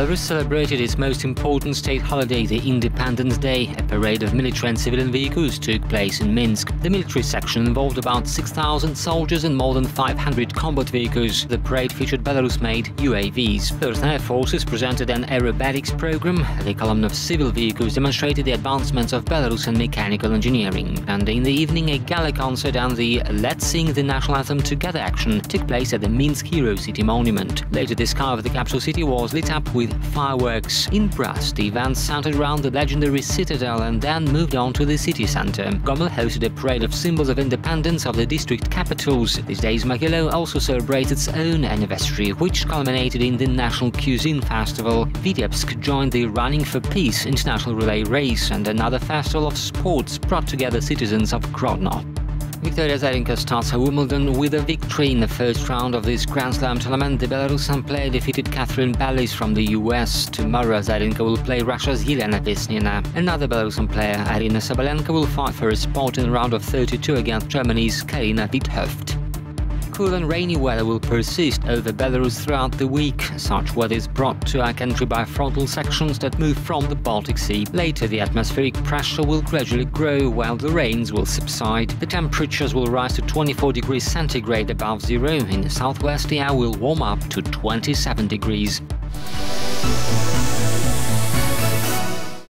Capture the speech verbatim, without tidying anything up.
Belarus celebrated its most important state holiday, the Independence Day. A parade of military and civilian vehicles took place in Minsk. The military section involved about six thousand soldiers and more than five hundred combat vehicles. The parade featured Belarus-made U A Vs. First Air Forces presented an aerobatics program. The column of civil vehicles demonstrated the advancements of Belarusian mechanical engineering. And in the evening, a gala concert and the Let's Sing the National Anthem Together action took place at the Minsk Hero City Monument. Later, the sky of the capital city was lit up with fireworks. In Brest, the event centered around the legendary citadel and then moved on to the city center. Gomel hosted a parade of symbols of independence of the district capitals. These days, Mogilев also celebrates its own anniversary, which culminated in the National Cuisine Festival. Vitebsk joined the Running for Peace international relay race, and another festival of sports brought together citizens of Grodno. Victoria Azarenka starts her Wimbledon with a victory in the first round of this Grand Slam tournament. The Belarusian player defeated Catherine Ballis from the U S. Tomorrow, Azarenka will play Russia's Elena Vesnina. Another Belarusian player, Arina Sobolenko, will fight for a spot in the round of thirty-two against Germany's Karina Witthoeft. Cool and rainy weather will persist over Belarus throughout the week. Such weather is brought to our country by frontal sections that move from the Baltic Sea. Later, the atmospheric pressure will gradually grow while the rains will subside. The temperatures will rise to twenty-four degrees centigrade above zero. In the southwest, the air will warm up to twenty-seven degrees.